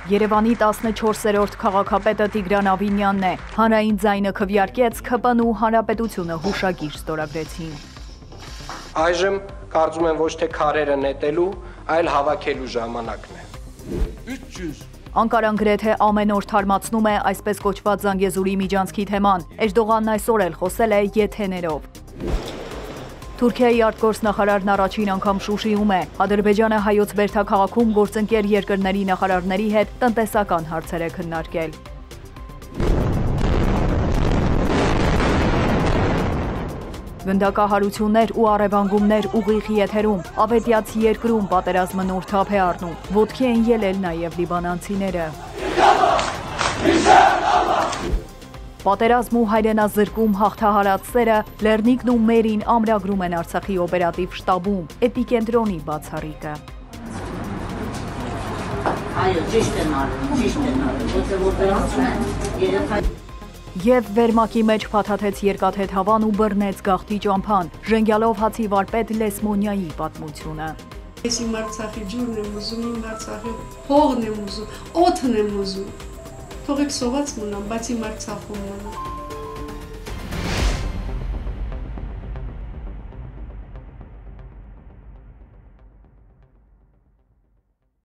Երևանի 14-րդ քաղաքապետը Տիգրան Ավինյանն է։ Հանրային ձայնը քվեարկեց, ՔՊ-ն ու Հանրապետությունը հուշագիր ստորագրեցին։ Այժմ կարծում եմ ոչ թե քարերը նետելու, այլ հավաքելու ժամանակն է։ 300 Անկարան գրեթե ամեն օր թարմացնում է այսպես կոչված Զանգեզուրի միջանցքի թեման։ Էրդողանն այսօր էլ խոսել է եթեներով։ Թուրքիայի արտգործնախարարն առաջին անգամ Շուշիում է։ Ադրբեջանը հայոց բերդաքաղաքում գործընկեր երկրների նախարարների հետ տնտեսական հարցեր է քննարկել։ Գնդակահարություններ ու առևանգումներ ուղիղ եթերում, ավետյաց երկրում պատերազմը նոր թափ է առնում, ոտքի են ելել նաև լիբանանցիները։ Պատերազմ ու հայրենազրկում հաղթահարած սերը Լեռնիկն ու Մերին ամրագրում են Արցախի օպերատիվ շտաբում, էպիկենտրոնի բացառիկը։ Այո, ճիշտ են արել, ոնց որ վերացնեն, Եվ վերմակի մեջ փաթաթեց երկաթեթ հավան ու բռնեց գաղթի ճամփան, ժենգյալով հացի վարպետ Լեսմոնյայի պատմությունը։ Ես իմ Արցախի ջուրն եմ ուզում, իմ Արցախի հողն եմ ուզում, օդն եմ ուզում։ Թողեք սոված մնամ, բայց իմ Արցախում մնամ։